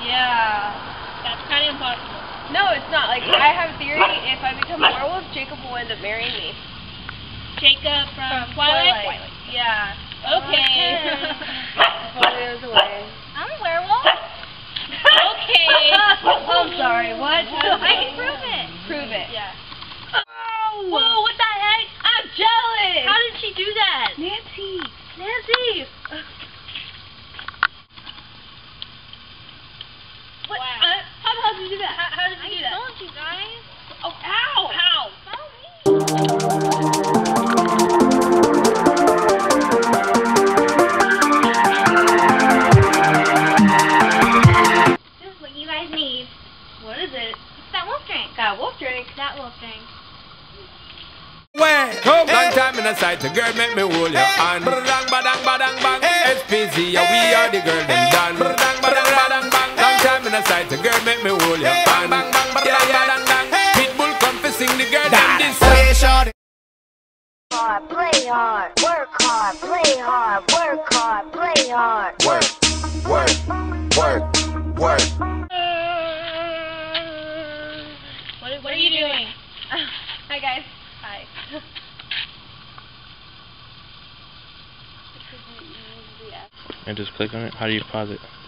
Yeah. That's kind of impossible. No, it's not. Like, I have a theory, if I become a werewolf, Jacob will end up marrying me. Jacob from Twilight? Yeah. Okay. Before he goes away. I'm a werewolf. Okay. I'm sorry, what? I can prove it. Prove it. Yeah. Oh! Whoa, what the heck? I'm jealous! How did she do that? Nancy! Nancy! What? Wow. How did you do that? How did you do that? I told you guys. Oh, ow! How? Follow me. This is what you guys need. What is it? It's that wolf drink. That wolf drink. That wolf drink. Well, long time in the sight, the girl make me hold your hand. Badang, badang, badang, bang. SPC, yeah, we are the girl, them done. Badang, badang, badang, bang. Long time in the sight, the girl make me hold your hand. Yeah, yeah, badang, bang. Pitbull come to sing the girl, them this song. Hard, play hard, work hard, play hard, work hard, play hard. Work, work, work, work. What are you doing? Hi, guys. Hi. And just click on it. How do you pause it?